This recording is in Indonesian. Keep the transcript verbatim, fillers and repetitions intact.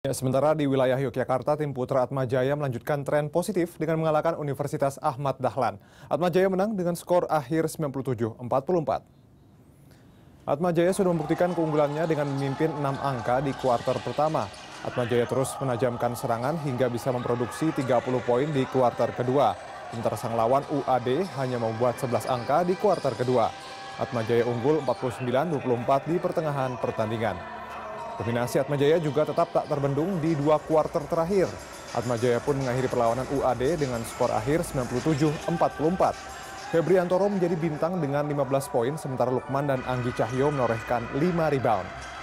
Ya, sementara di wilayah Yogyakarta, tim Putra Atmajaya melanjutkan tren positif dengan mengalahkan Universitas Ahmad Dahlan. Atmajaya menang dengan skor akhir sembilan puluh tujuh empat puluh empat. Atmajaya sudah membuktikan keunggulannya dengan memimpin enam angka di kuarter pertama. Atmajaya terus menajamkan serangan hingga bisa memproduksi tiga puluh poin di kuarter kedua. Sementara sang lawan U A D hanya membuat sebelas angka di kuarter kedua. Atmajaya unggul empat puluh sembilan dua puluh empat di pertengahan pertandingan. Dominasi Atmajaya juga tetap tak terbendung di dua kuarter terakhir. Atmajaya pun mengakhiri perlawanan U A D dengan skor akhir sembilan puluh tujuh empat puluh empat. Febriantoro menjadi bintang dengan lima belas poin, sementara Lukman dan Anggi Cahyo menorehkan lima rebound.